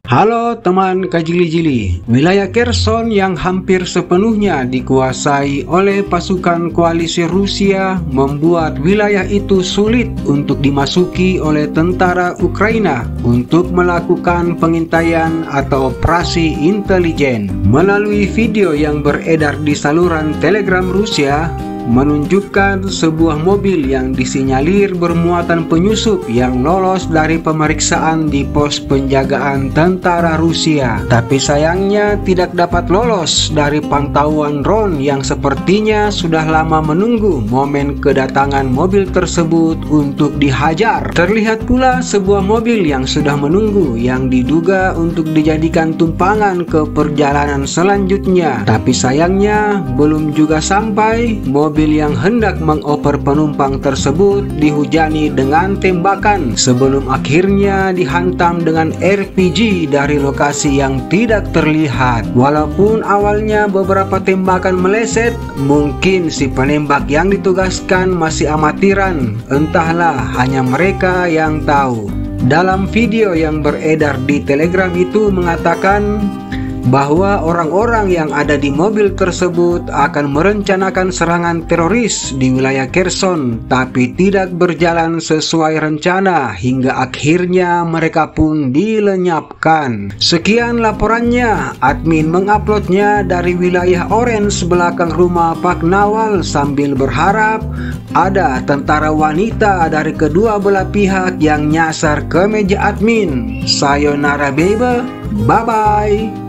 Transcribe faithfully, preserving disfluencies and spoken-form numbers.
Halo teman Kajili-Jili, wilayah Kherson yang hampir sepenuhnya dikuasai oleh pasukan koalisi Rusia membuat wilayah itu sulit untuk dimasuki oleh tentara Ukraina untuk melakukan pengintaian atau operasi intelijen. Melalui video yang beredar di saluran Telegram Rusia, menunjukkan sebuah mobil yang disinyalir bermuatan penyusup yang lolos dari pemeriksaan di pos penjagaan tentara Rusia. Tapi sayangnya tidak dapat lolos dari pantauan drone yang sepertinya sudah lama menunggu momen kedatangan mobil tersebut untuk dihajar. Terlihat pula sebuah mobil yang sudah menunggu yang diduga untuk dijadikan tumpangan ke perjalanan selanjutnya. Tapi sayangnya belum juga sampai, mobil Mobil yang hendak mengoper penumpang tersebut dihujani dengan tembakan sebelum akhirnya dihantam dengan R P G dari lokasi yang tidak terlihat. Walaupun awalnya beberapa tembakan meleset, mungkin si penembak yang ditugaskan masih amatiran, entahlah, hanya mereka yang tahu. Dalam video yang beredar di Telegram itu mengatakan bahwa orang-orang yang ada di mobil tersebut akan merencanakan serangan teroris di wilayah Kherson, tapi tidak berjalan sesuai rencana hingga akhirnya mereka pun dilenyapkan. Sekian laporannya. Admin menguploadnya dari wilayah Orange belakang rumah Pak Nawal sambil berharap ada tentara wanita dari kedua belah pihak yang nyasar ke meja admin. Sayonara baby, bye-bye.